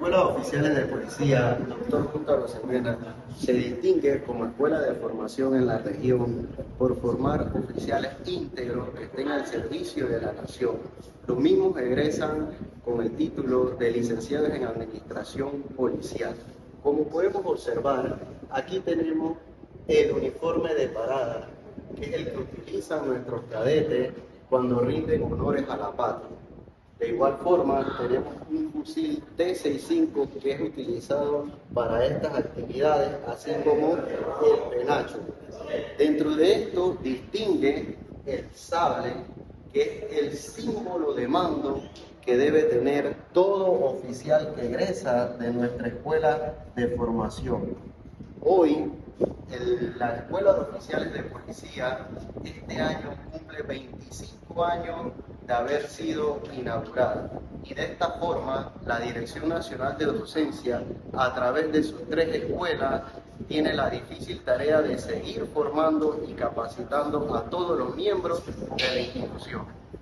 Escuela de Oficiales de Policía, Dr. Junta Rosemena, se distingue como escuela de formación en la región por formar oficiales íntegros que estén al servicio de la nación. Los mismos egresan con el título de licenciados en Administración Policial. Como podemos observar, aquí tenemos el uniforme de parada, que es el que utilizan nuestros cadetes cuando rinden honores a la patria. De igual forma, tenemos un fusil T-65 que es utilizado para estas actividades, así como el penacho. Dentro de esto distingue el sable, que es el símbolo de mando que debe tener todo oficial que egresa de nuestra escuela de formación. Hoy, la Escuela de Oficiales de Policía este año cumple 25 años de haber sido inaugurada, y de esta forma la Dirección Nacional de Docencia, a través de sus 3 escuelas, tiene la difícil tarea de seguir formando y capacitando a todos los miembros de la institución.